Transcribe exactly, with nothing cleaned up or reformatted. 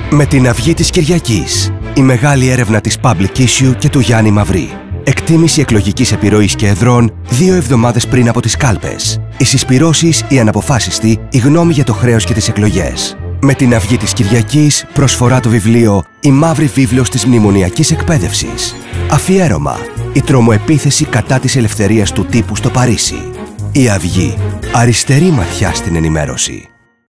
Με την αυγή της Κυριακής. Η μεγάλη έρευνα της Public Issue και του Γιάννη Μαυρή. Εκτίμηση εκλογικής επιρροής και εδρών δύο εβδομάδες πριν από τις κάλπες. Οι συσπυρώσεις, οι αναποφάσιστοι, η γνώμη για το χρέος και τις εκλογές. Με την αυγή της Κυριακής προσφορά το βιβλίο «Η μαύρη βίβλος της μνημονιακής εκπαίδευσης». Αφιέρωμα. Η τρομοεπίθεση κατά της ελευθερίας του τύπου στο Παρίσι. Η Αυγή. Αριστερή ματιά στην ενημέρωση.